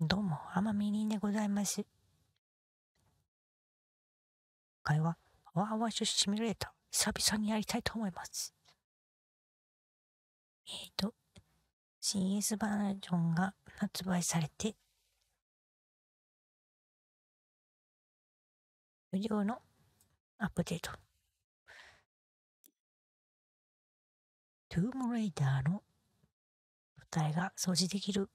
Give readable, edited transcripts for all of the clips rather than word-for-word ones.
どうも、天みりんでございます。今回は、パワーワッシュシミュレーター、久々にやりたいと思います。CS バージョンが発売されて、無料のアップデート。トゥームレイダーの舞台が掃除できる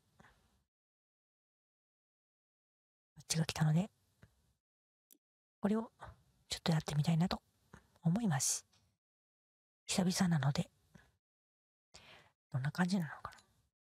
バッジが来たので、これをちょっとやってみたいなと思います。久々なので、どんな感じなのかな。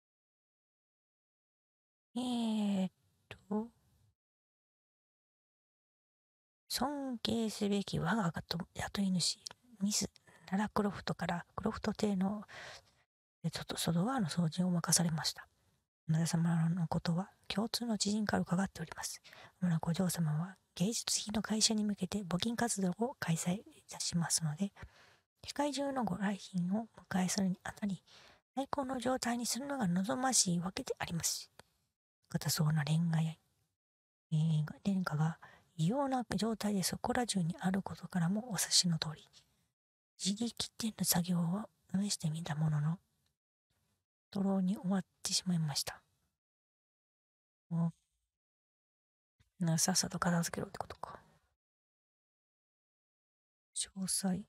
尊敬すべき我が雇い主、ミス・ララクロフトからクロフト邸の外側の掃除を任されました。村様のことは共通の知人から伺っております。村子嬢様は芸術品の会社に向けて募金活動を開催いたしますので、世界中のご来賓を迎えするにあたり、最高の状態にするのが望ましいわけであります。硬そうなレンガや、廉価が異様な状態でそこら中にあることからもお察しの通り、自力点の作業を試してみたものの、ドローに終わってしまいました。さっさと片付けろってことか。詳細。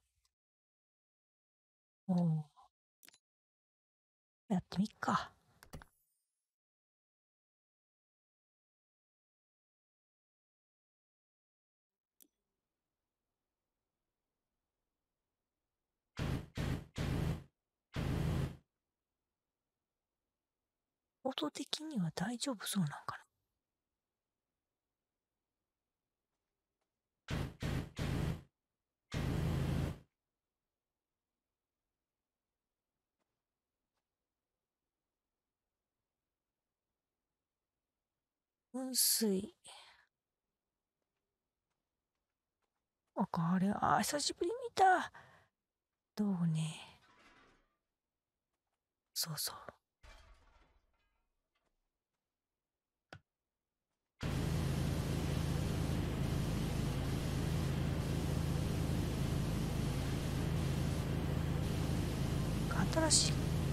やってみっか。音的には大丈夫そうなんかな。噴水。あれ、久しぶりに見た。どうね。そうそう。新しい。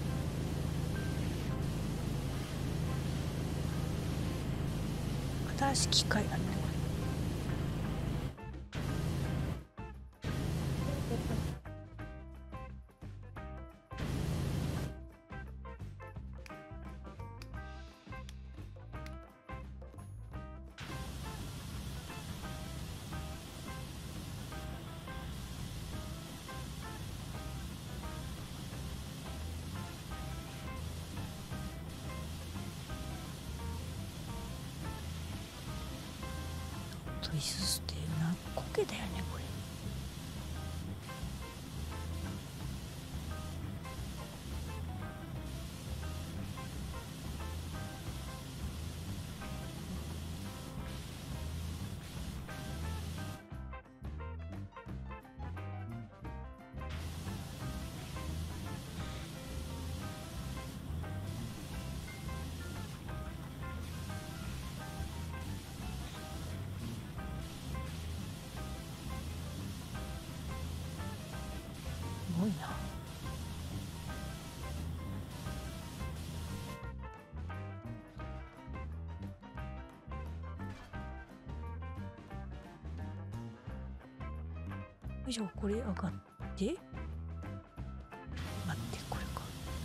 新しい機械あるね、これ。トイススってコケだよね、これ。すごいな。以上、これ上がって、待って、これか。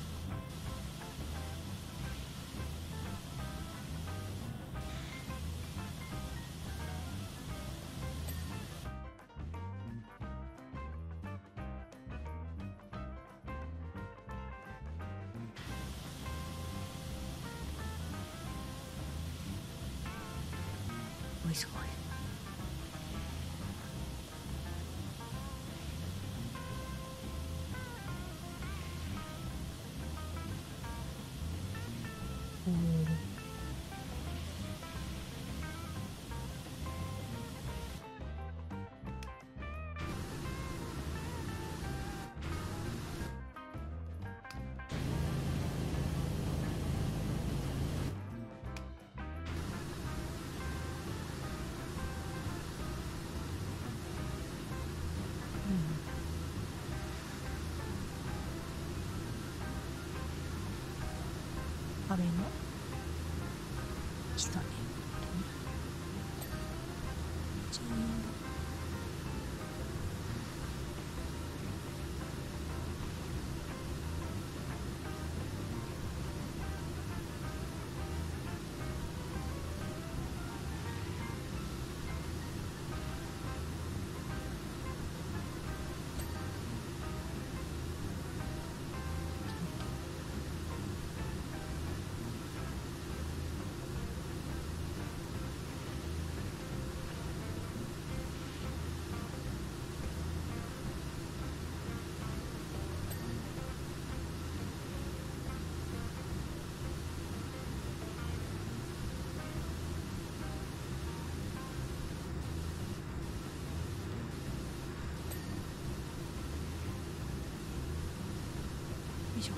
すごい。 壁の基礎ね。チーン。よいしょ。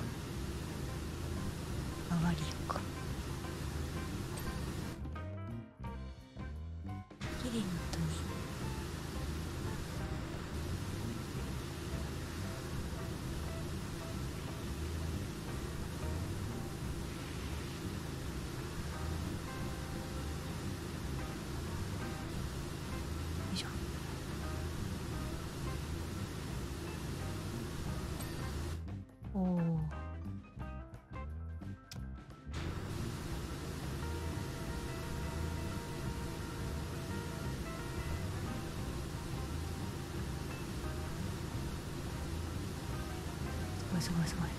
上がりか。きれいにとね。よいしょ。おお。すごいすごいすごい。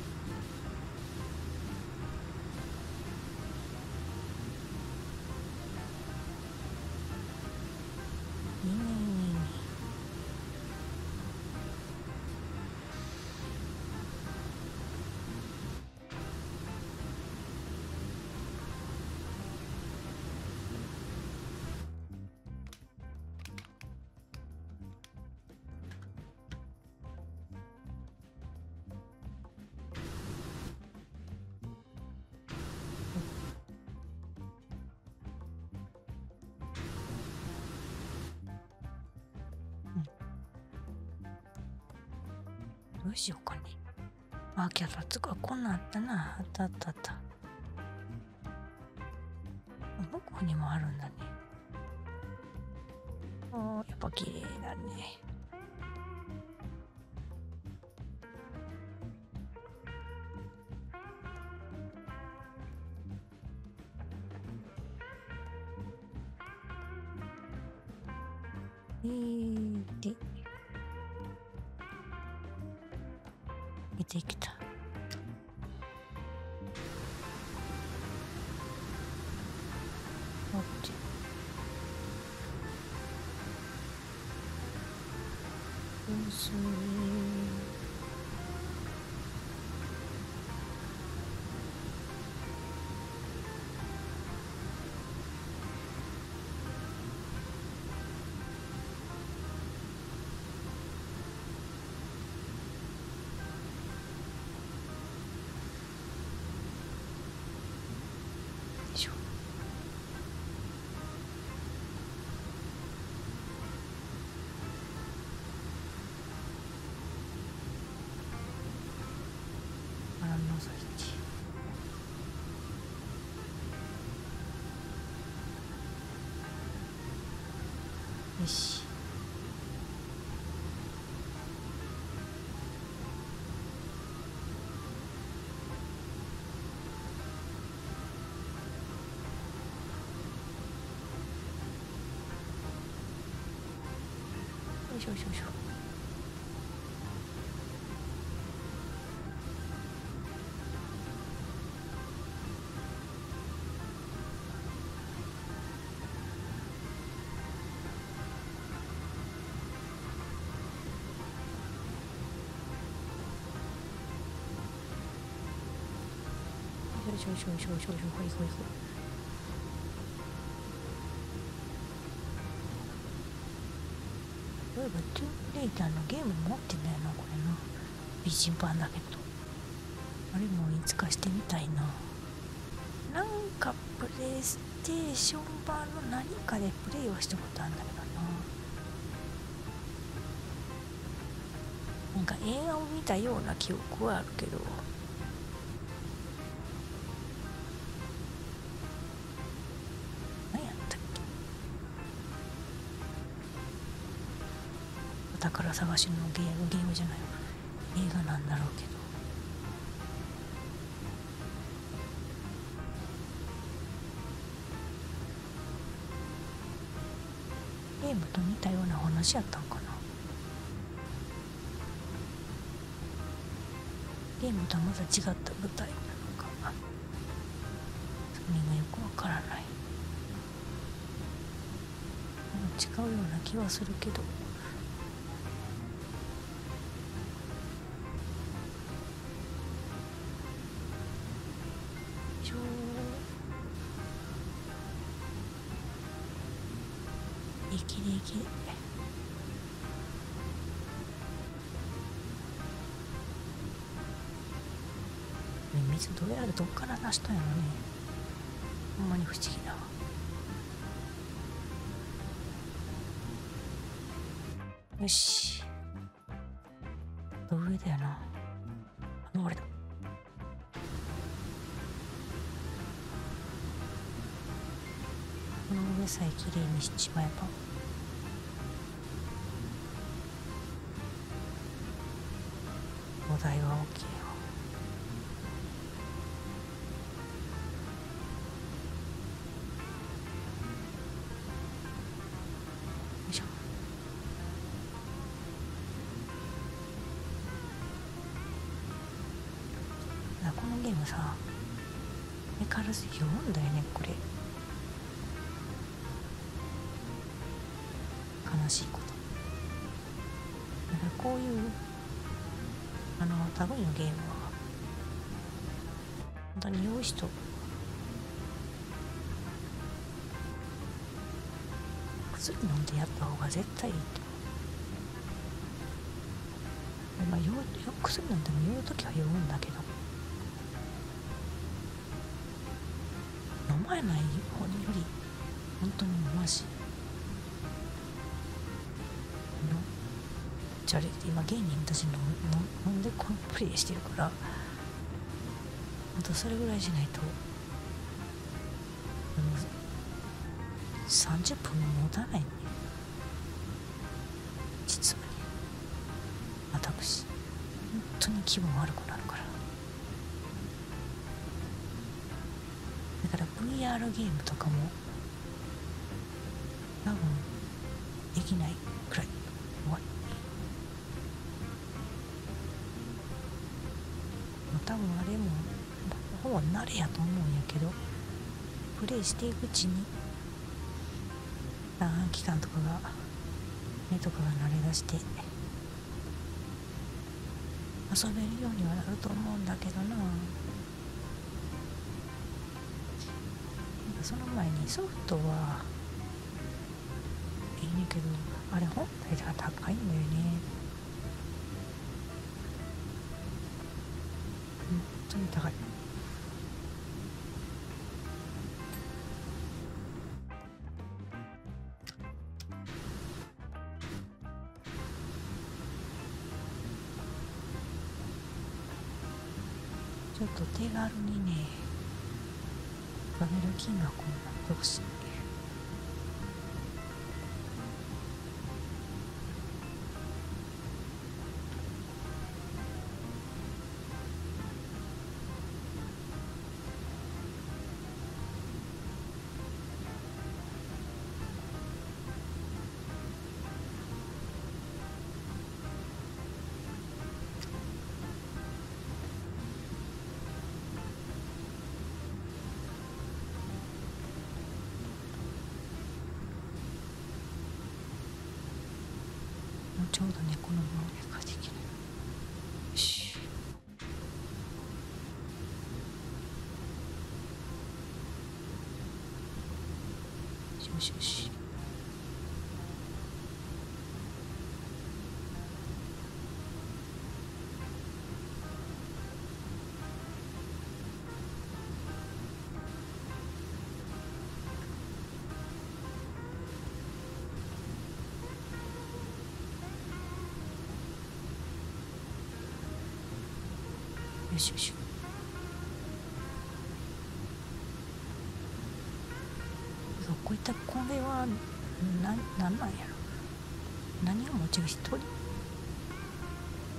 いいねいいねいいね。どうしようかね。あ、キャラつかこんなんあったな。あったあったあった。向こうにもあるんだね。おー、やっぱ綺麗だね。で、出てきた。こっち。薄い。よいしょ。あらのさち。よし。よいしょよいしょよいしょ。よいしょよいしょよいしょよいしょよいしょ。ほいほいほい。そういえばトゥームレイターのゲーム持ってないなこれな。美人版だけど。あれもいつかしてみたいな。なんかプレイステーション版の何かでプレイはしたことあるんだけどな。なんか映画を見たような記憶はあるけど。 宝探しのゲームじゃないわ、映画なんだろうけど、ゲームと似たようなお話やったんかな。ゲームとはまた違った舞台なのか、それがよくわからない。違うような気はするけど、きれいきれい。水どうやらどっから出したんやろね。ほんまに不思議だわ。よし、上だよな。あれだ。この上さえきれいにしちまえば、お題は OK よ。よいしょ。このゲームさ、目からず読むんだよね、これ。悲しいこと。だからこういう類のゲームは本当に酔う人、薬飲んでやった方が絶対いいと思う。まあ薬飲んでも酔う時は酔うんだけど、飲まない方より本当にマシ。じゃあ今芸人たち飲んでこのプレイしてるから、本当それぐらいしないと30分も持たないね、実はね。私本当に気分悪くなるから。だから VR ゲームとかも多分できないくらい怖い。多分あれもほぼ慣れやと思うんやけど、プレイしていくうちに暗記感とかが目とかが慣れだして遊べるようにはなると思うんだけどな。その前にソフトはいいねんけど、あれ本体が高いんだよね。本当に高い。ちょっと手軽にね、食べる金額を持ってほしい。ちょうどね、この分ができる。よし。よしよし。よしよし。こういったこれはなんなんやろ。何を持ちる一人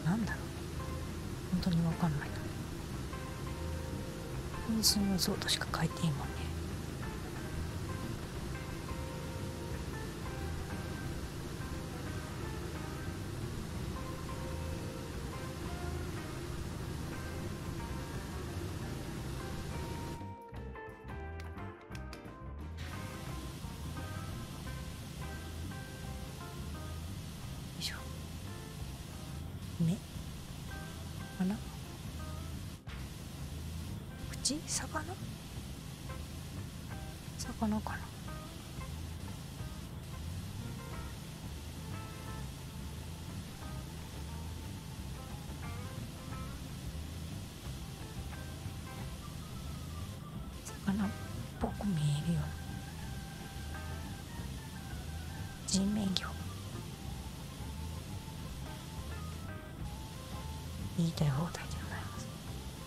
なんだろう、本当にわかんないな。分身はそうとしか書いていいもんね。よいしょ。目、鼻、口、魚、魚かな。魚っぽく見えるよ。人面魚。言いたい放題でございます。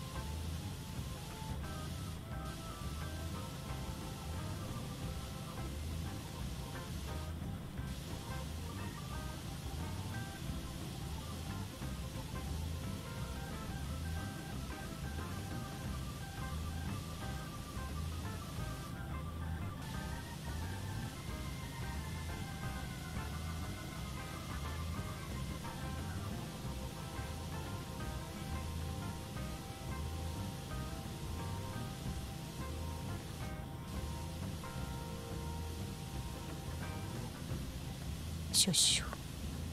シュッシュ。よ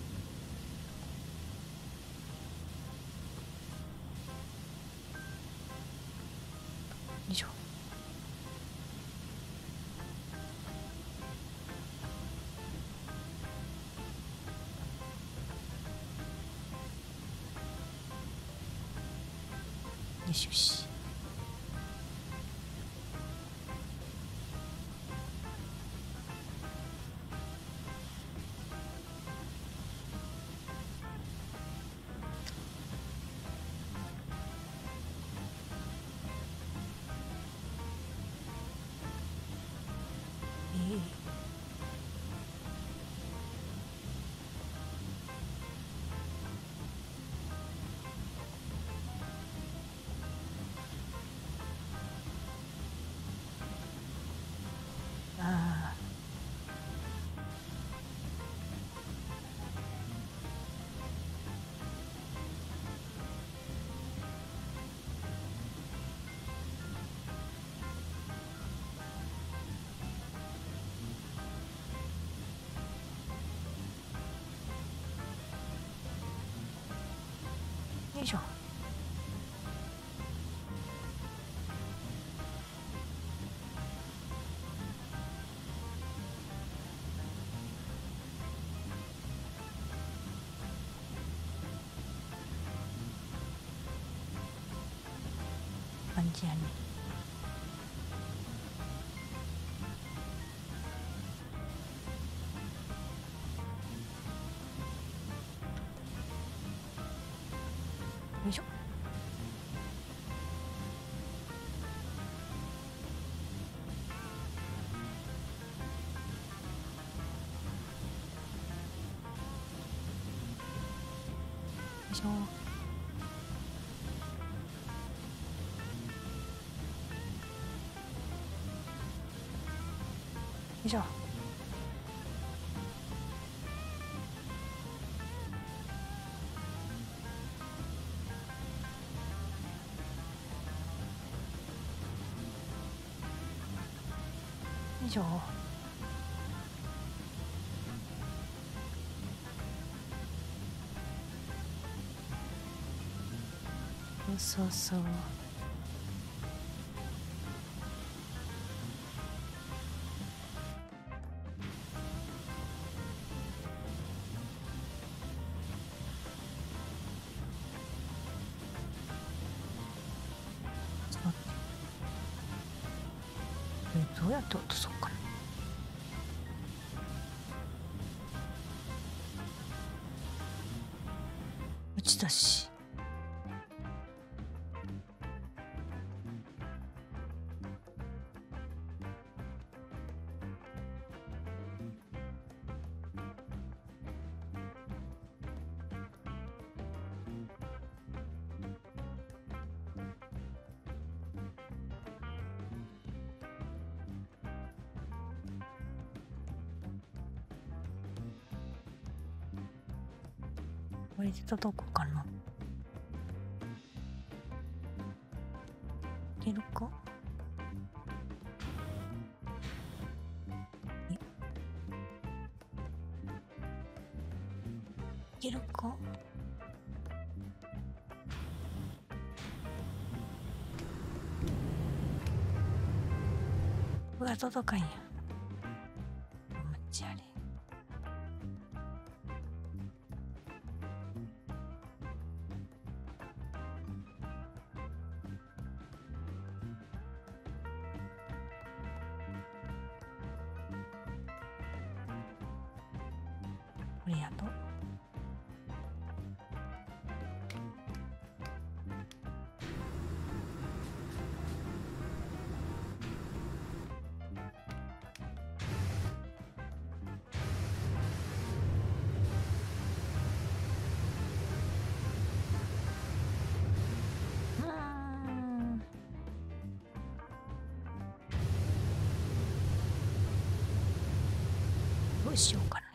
いしょ。よしよし。あよいしょ。感じやね。よいしょ。よいしょ。よいしょ。よいしょ。そうそう。どうやって落とそうかな。打ち出し。 これで届くかな。いけるか。いけるか。うわ、届かんや。むっちゃあれ。これやと。どうしようかな。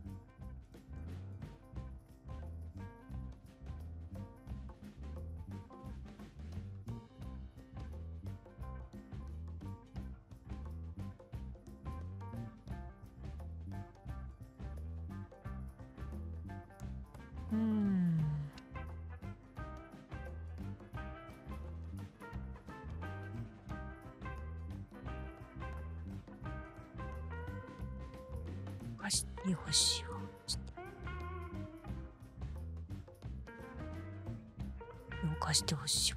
貸してほしいわ。貸してほしいわ。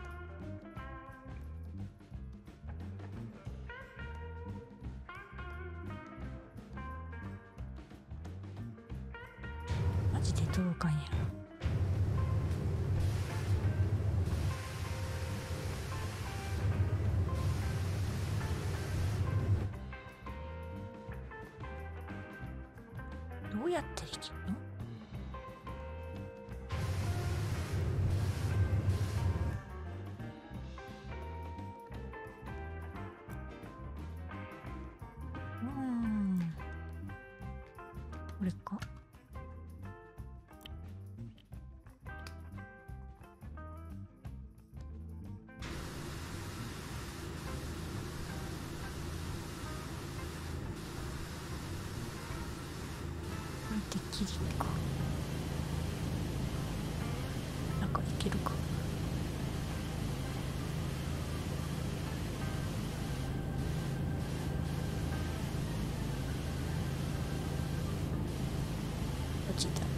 マジで届かんやろ。どうやってできるの？これか。できるか。なんかいけるか。落ちた。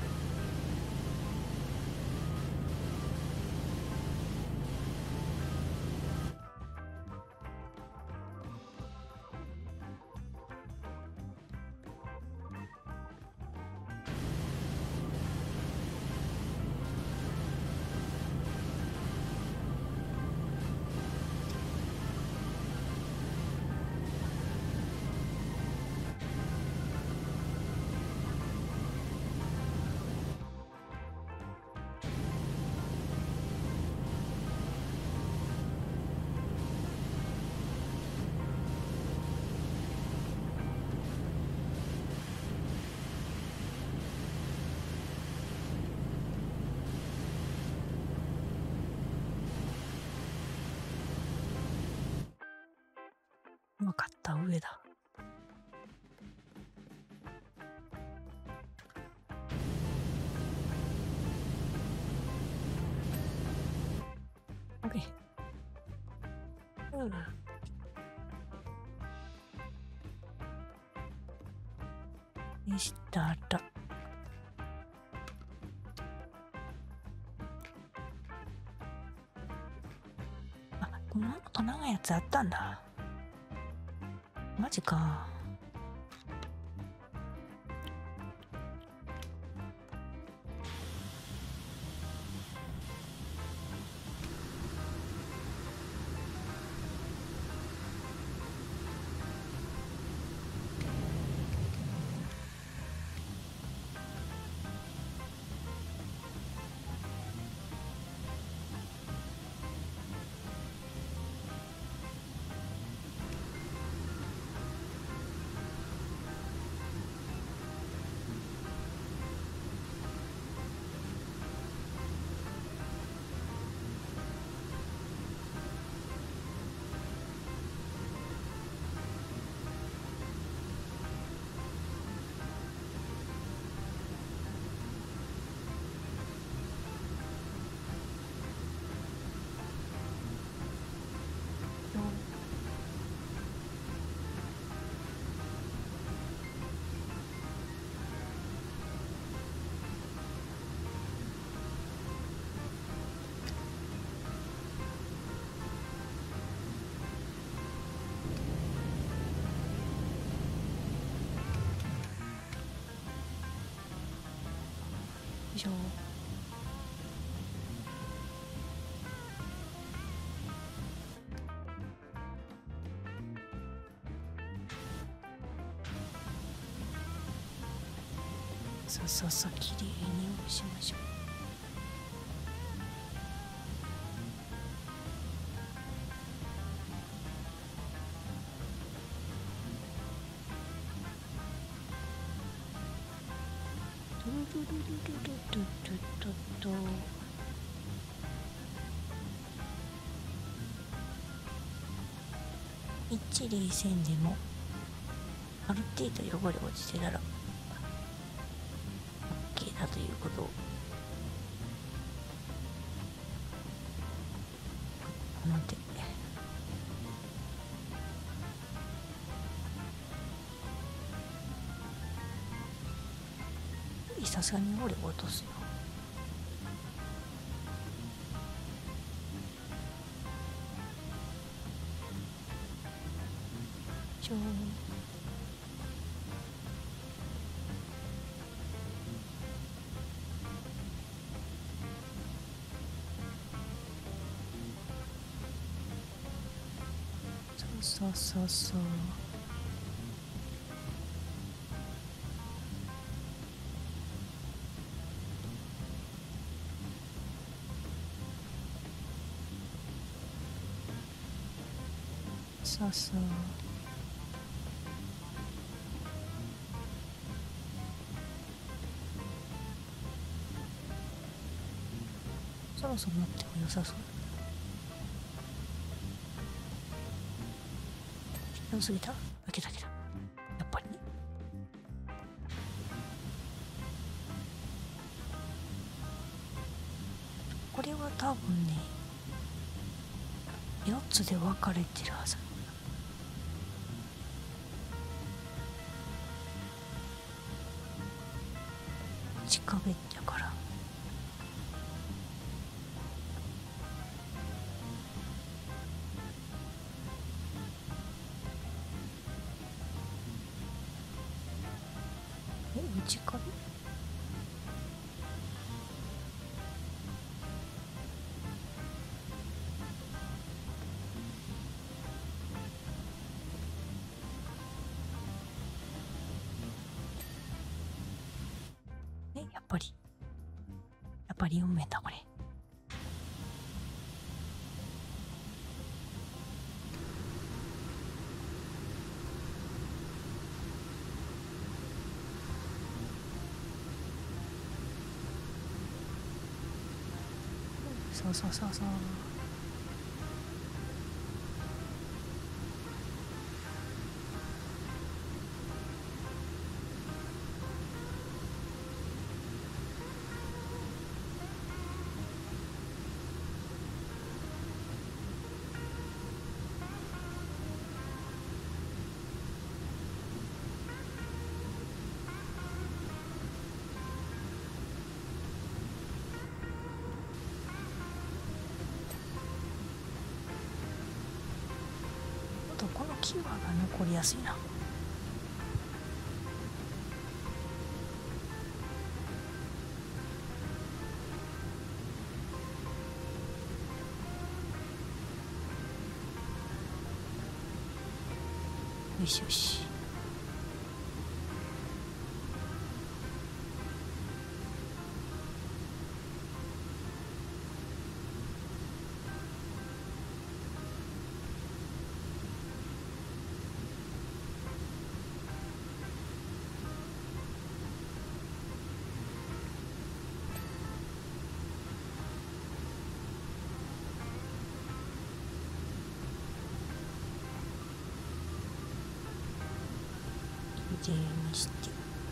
わかった、上だ。オッケー。でしたら。あ、この後長いやつあったんだ。マジか。 いしょ。さあさあさあ、きれいにおろしましょう。ルルルルルルルルルル。一厘線でもある程度汚れ落ちてたら OK だということをこの手さすがに汚れを落とすよ。ちょーそうそうそうそう。そうそう。そろそろなっても良さそう。良すぎた。開けたけどやっぱりね。これは多分ね4つで分かれてるはず。地壁だから内壁やっぱり4面だこれ。そうそうそうそう。このキワが残りやすいな。よしよし。きれいにして。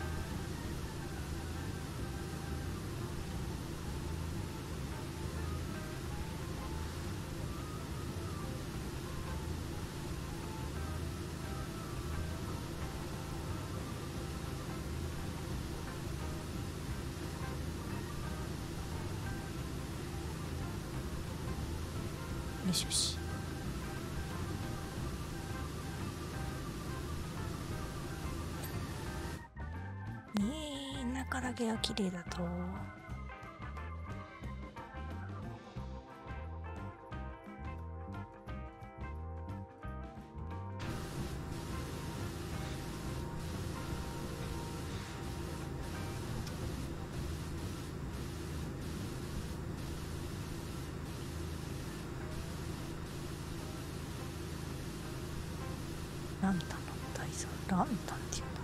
よしよし。中だけが綺麗だとランタンの台座、ランタンっていうんだ。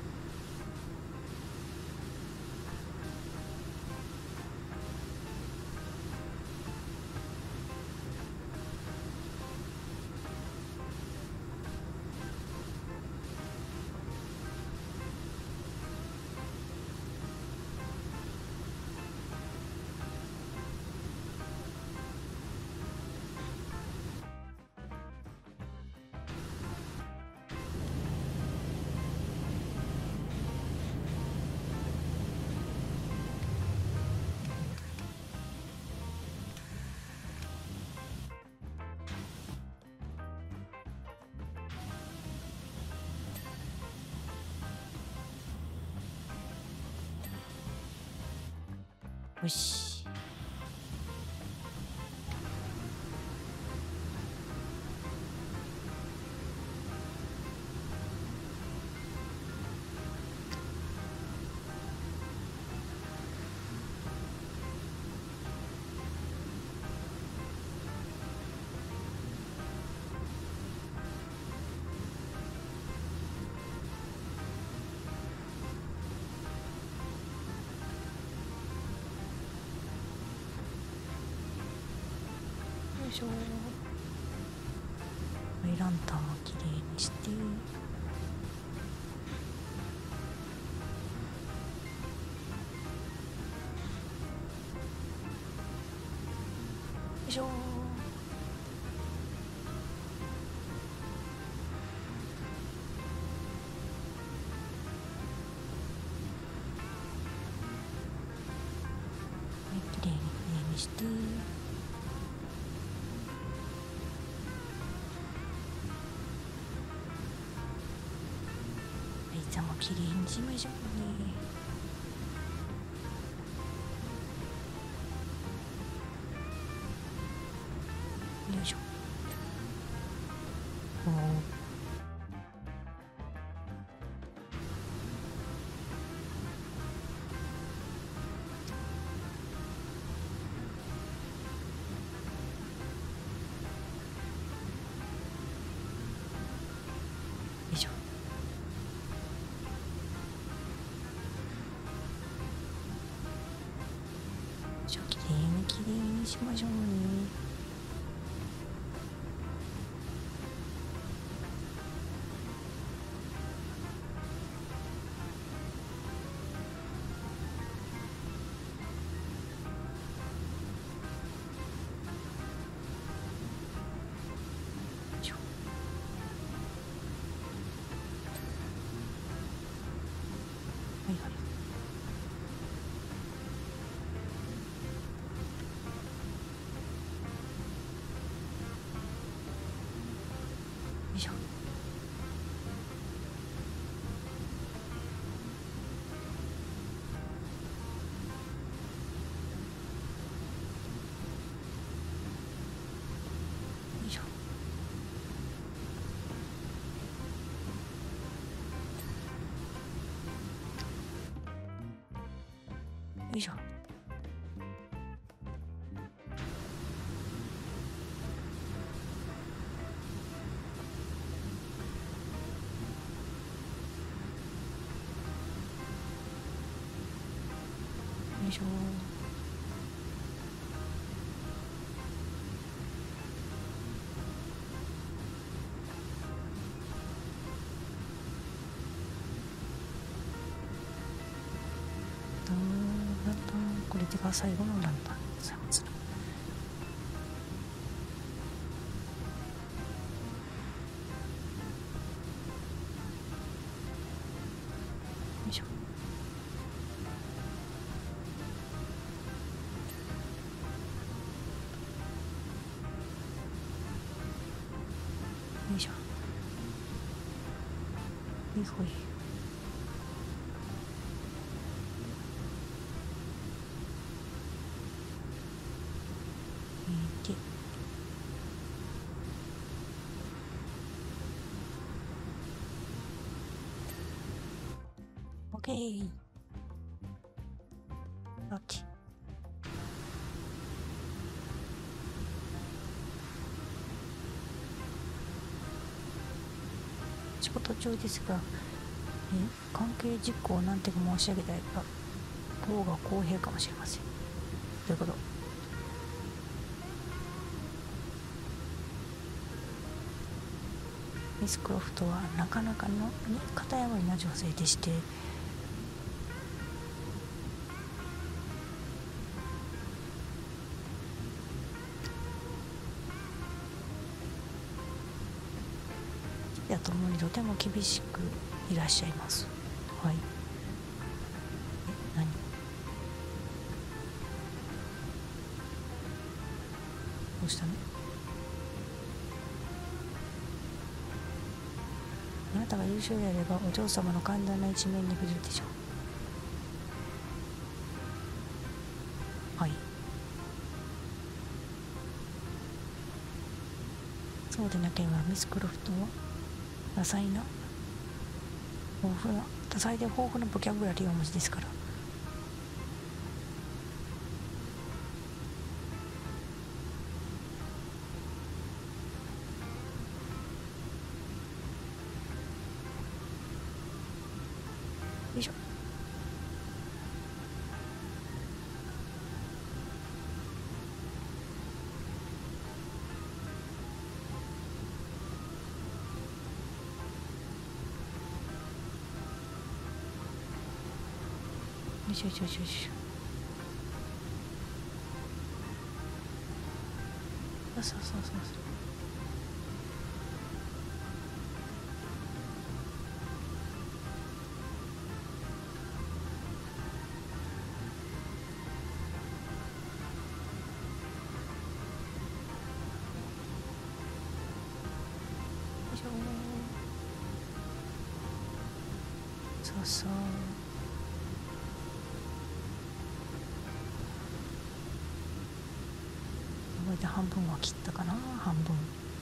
よし。よいしょ。ランタンをきれいにして、よいしょ。きれいにきれいにして、よいつもきれいにしましょうね。よいしょ。おー。よいしょ。きれいにきれいにしましょうね。はいはい。よいしょ。よいしょ。よいしょ。よいしょ。ランタン、これが最後のランタンでございます。よいしょ。よいしょ。ほいほい。で、オッケー。ラッチ。 仕事中ですが、関係事項を何てか申し上げたいが方が公平かもしれません。ということ。ミス・クロフトはなかなかの型破りな女性でして、やともにとても厳しくいらっしゃいます。はい。何？どうしたの？あなたが優秀であればお嬢様の簡単な一面に触れるでしょう。はい。そうでなければミス・クロフトは多彩で豊富なボキャブラリーをお持ちですから。よいしょ。よいしょよいしょよいしょ。そうそうそうそう。そうそう。これで半分は切ったかな。半分。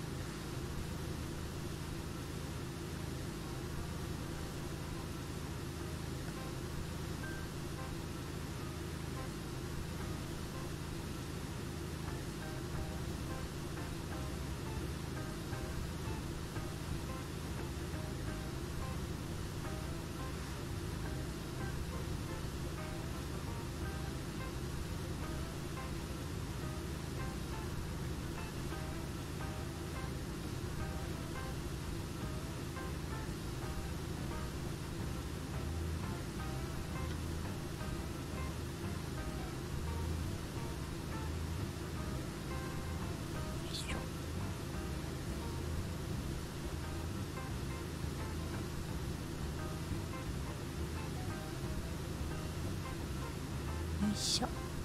よいしょ。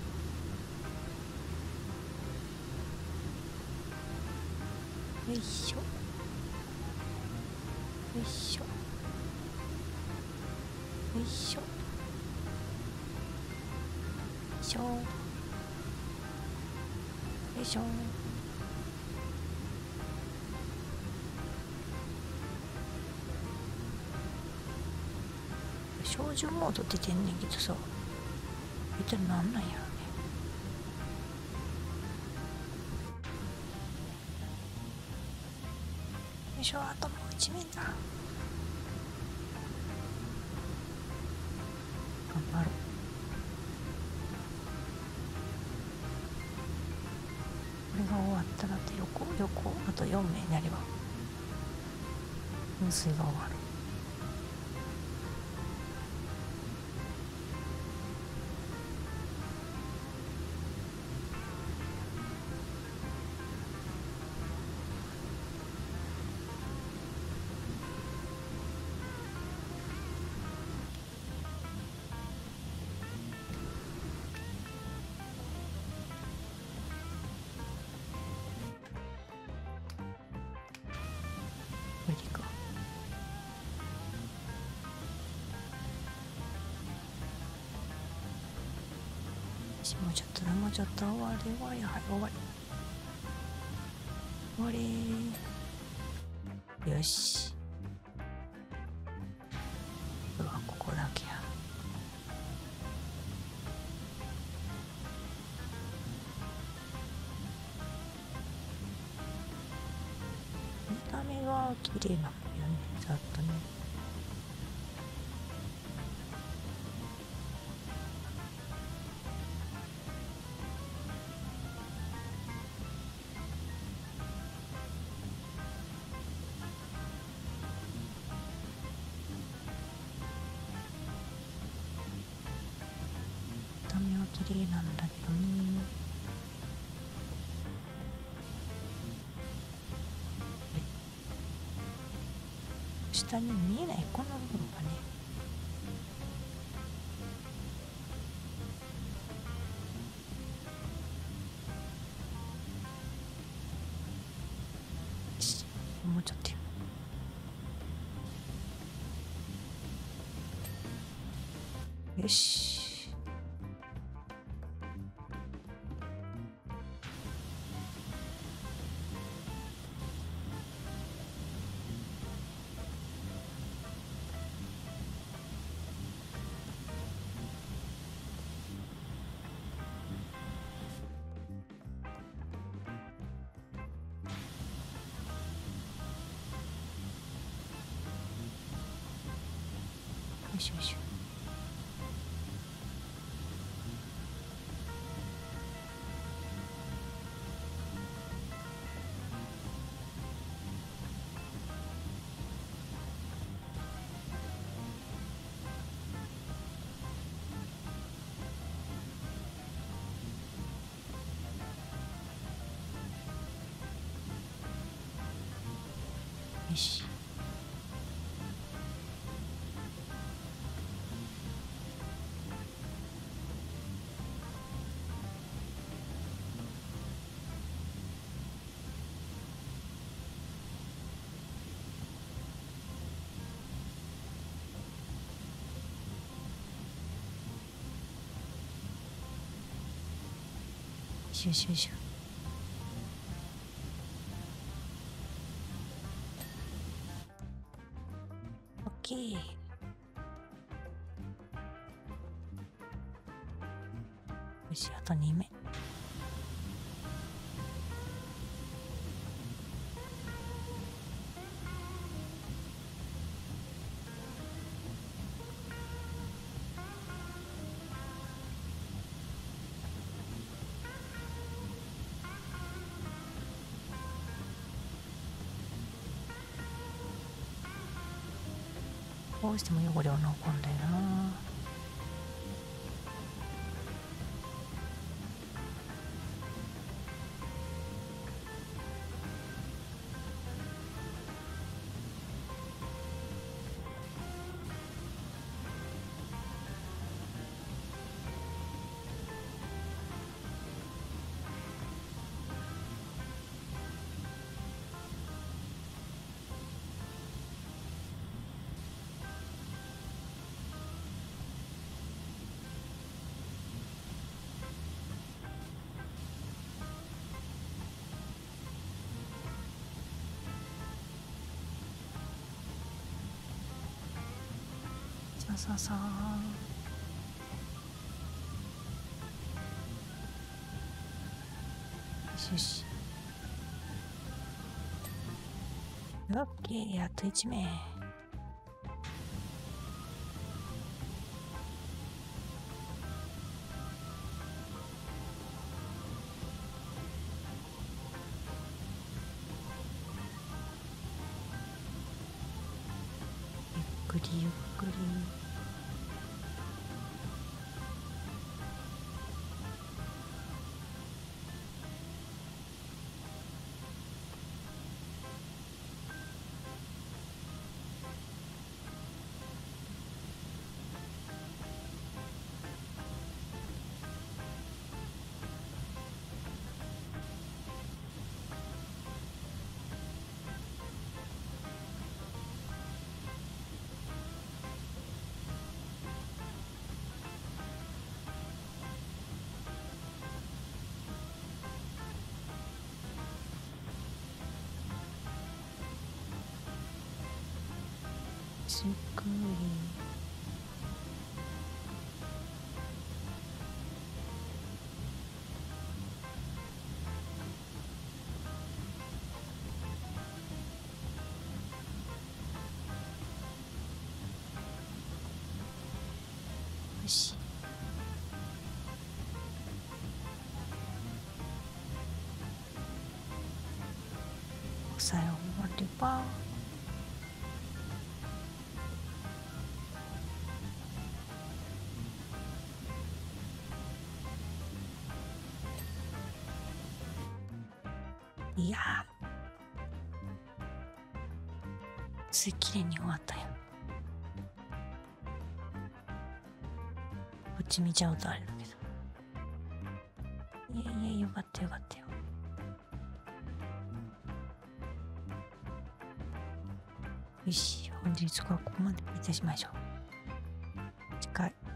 よいしょ。よいしょ。よいしょ。よいしょ。よいしょ。標準モード出てんねんけどさ、一体なんなんやろね。よいしょ、あともう一面だ。頑張ろう。これが終わったら横あと4面になれば噴水が終わる。これでいくわ。もうちょっとだ、もうちょっと。終わり終わり、はい、終わり終わり。よし。うわ、ここだけや。見た目は綺麗なもんよね。 ざっとね。見た目は綺麗なんだけどね。下に見えないこの部分がね、もうちょっとよし。よいしょよいしょ。よし。よしよしよ。オッケー。よし、あと2目。どうしても汚れは残るんだよな。さあさあ。よしよし。オッケー、あと1名。ゆっくりゆっくり。すっごい。 よし。さようなら。いやー、すきれいに終わったよ。こっち見ちゃうとあれだけど。いやいや、よかったよかったよ。よし、本日はここまでいたしましょう。次回。こ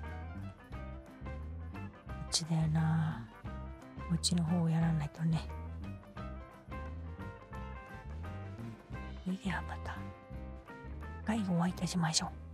っちだよな。こっちの方をやらないとね。それではまた、次回お会いいたしましょう。